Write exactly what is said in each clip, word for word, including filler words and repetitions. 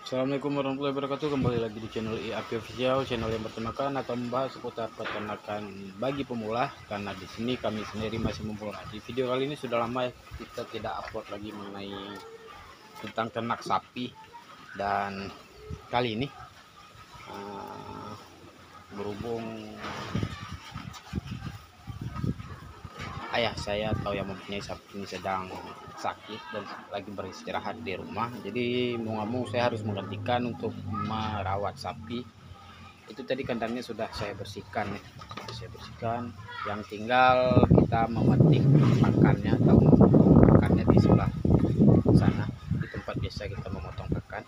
Assalamualaikum warahmatullahi wabarakatuh. Kembali lagi di channel I A P Official, channel yang bertemakan atau membahas seputar peternakan bagi pemula. Karena di sini kami sendiri masih memulai. Di video kali ini sudah lama kita tidak upload lagi mengenai tentang ternak sapi, dan kali ini uh, berhubung ayah saya atau yang mempunyai sapi ini sedang sakit dan lagi beristirahat di rumah, jadi mau nggak mau saya harus menggantikan untuk merawat sapi. Itu tadi kandangnya sudah saya bersihkan ya, sudah saya bersihkan. Yang tinggal kita memetik pakannya atau memotong pakannya di sebelah sana, di tempat biasa kita memotong pakan.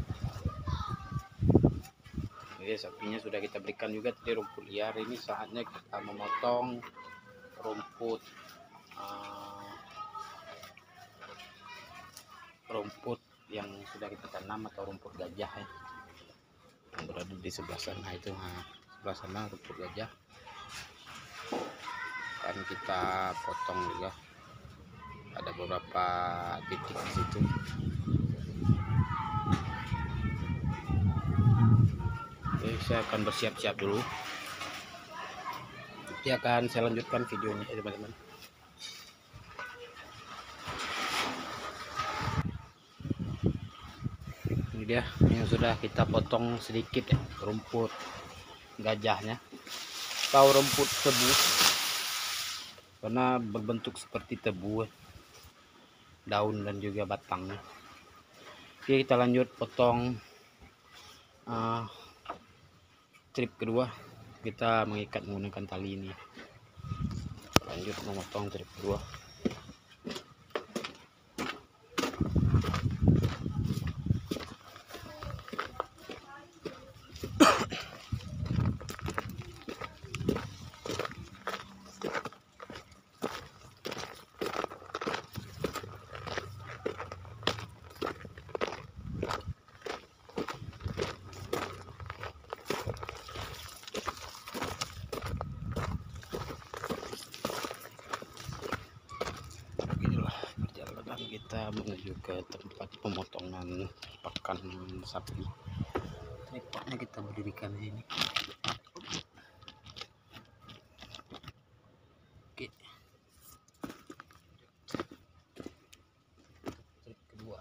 Jadi sapinya sudah kita berikan juga tadi rumput liar. Ini saatnya kita memotong rumput uh, rumput yang sudah kita tanam atau rumput gajah ya, yang berada di sebelah sana itu. Nah, sebelah sana rumput gajah kan kita potong juga, ada beberapa titik di situ. Oke, saya akan bersiap-siap dulu, nanti akan saya lanjutkan videonya ya teman-teman. Ini dia yang sudah kita potong sedikit ya, rumput gajahnya atau rumput tebu, karena berbentuk seperti tebu, daun dan juga batangnya. Oke, kita lanjut potong uh, trip kedua. Kita mengikat menggunakan tali ini. Lanjut memotong trip kedua. Kita menuju ke tempat pemotongan pakan sapi. Tripodnya kita berdirikan di sini. Oke. Trip kedua.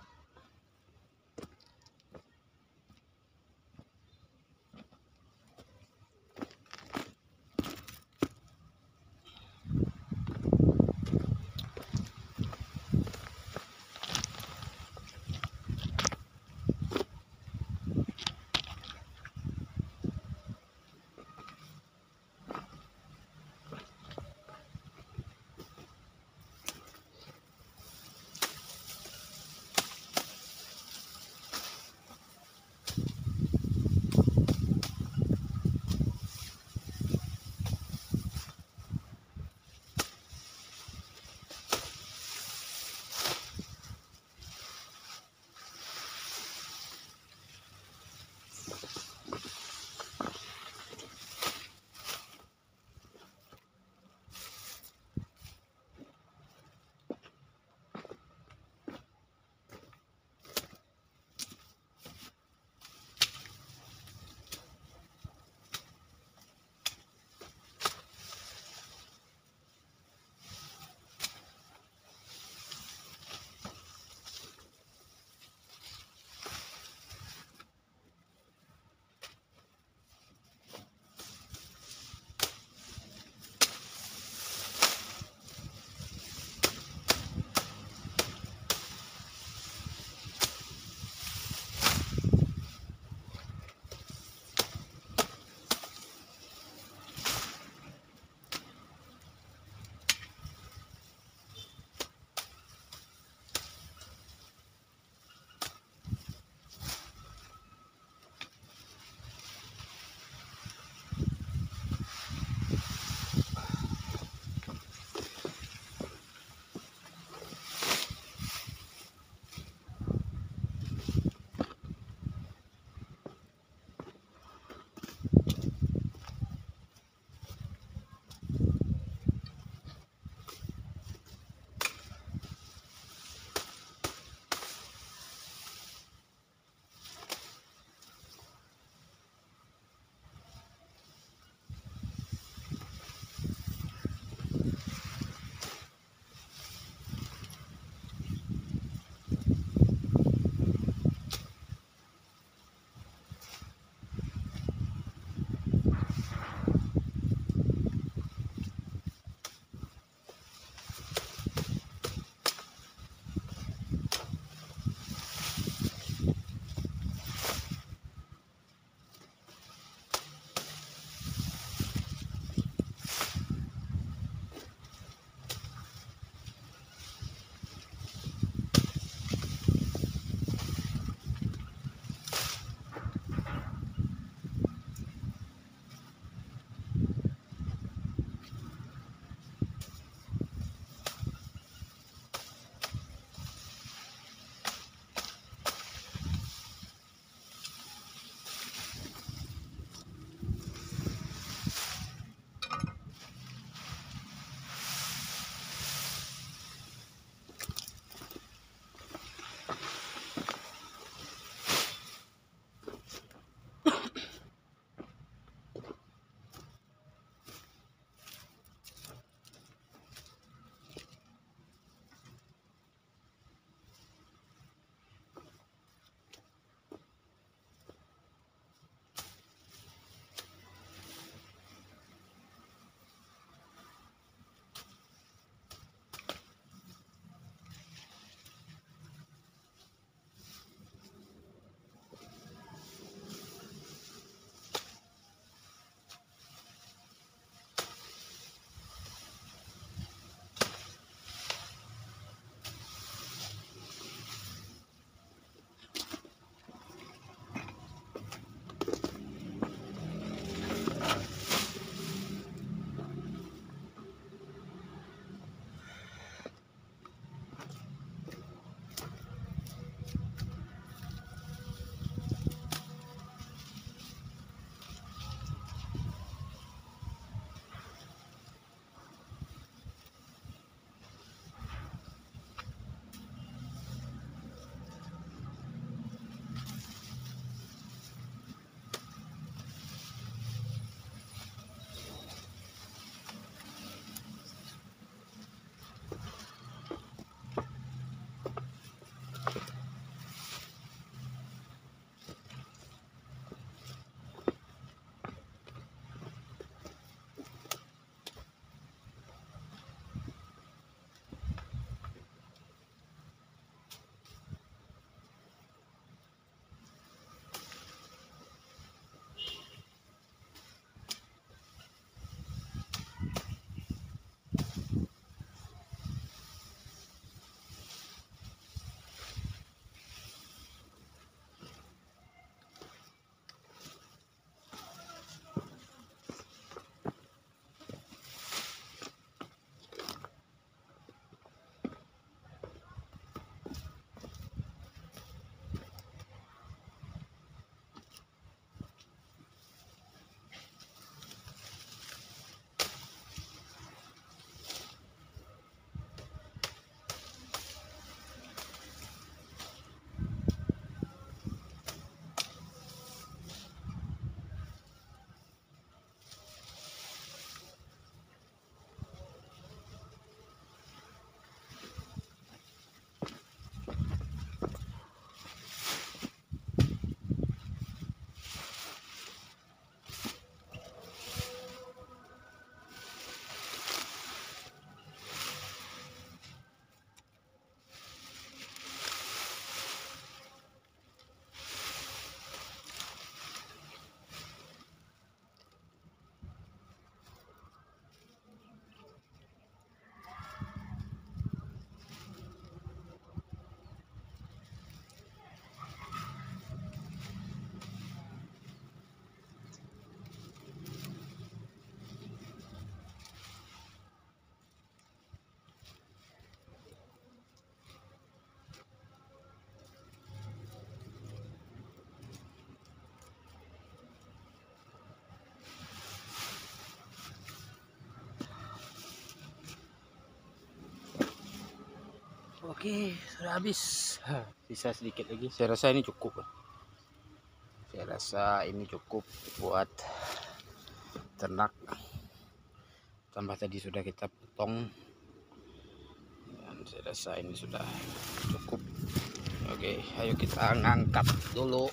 Oke, sudah habis. Sisa sedikit lagi. Saya rasa ini cukup. Saya rasa ini cukup buat ternak. Tambah tadi sudah kita potong. Dan saya rasa ini sudah cukup. Oke, ayo kita ngangkat dulu.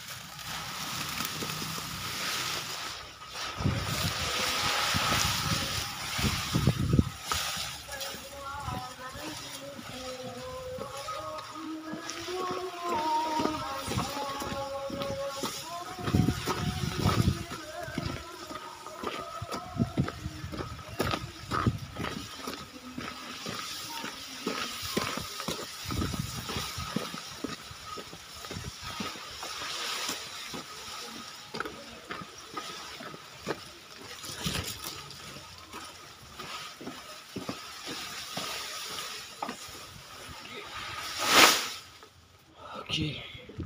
Oke,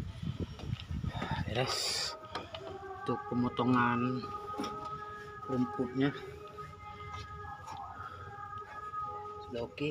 beres untuk pemotongan rumputnya sudah oke.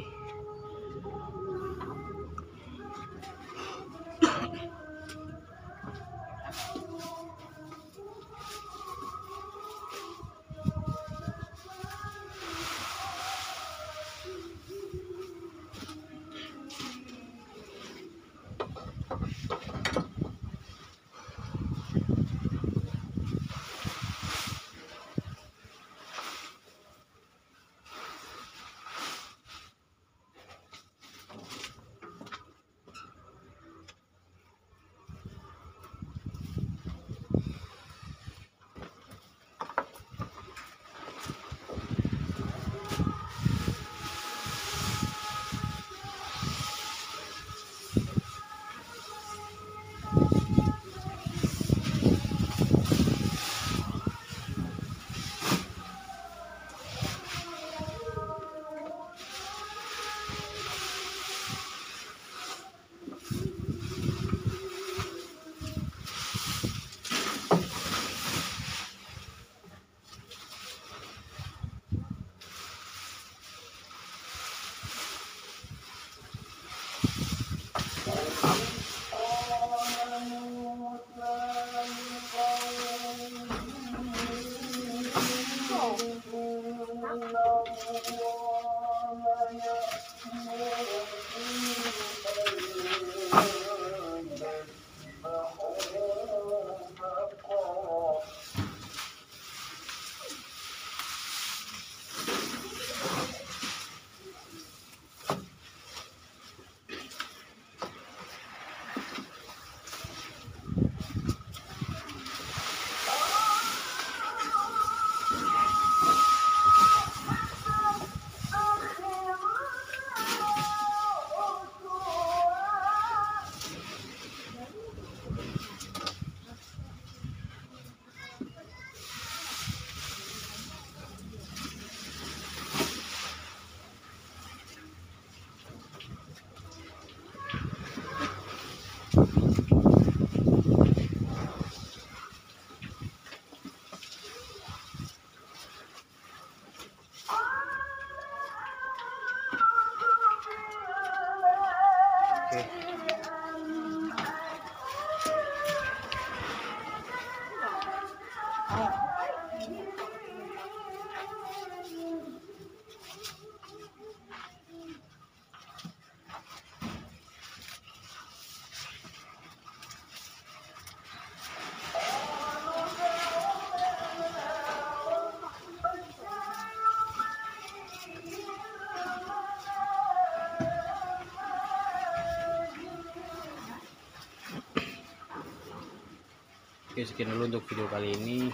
Oke, sekian dulu untuk video kali ini.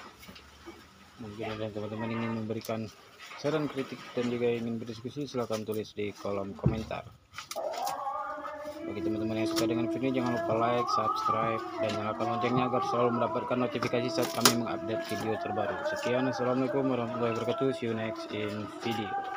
Mungkin ada teman-teman ingin memberikan saran, kritik, dan juga ingin berdiskusi, silahkan tulis di kolom komentar. Bagi teman-teman yang suka dengan video, jangan lupa like, subscribe, dan nyalakan loncengnya agar selalu mendapatkan notifikasi saat kami mengupdate video terbaru. Sekian, assalamualaikum warahmatullahi wabarakatuh. See you next in video.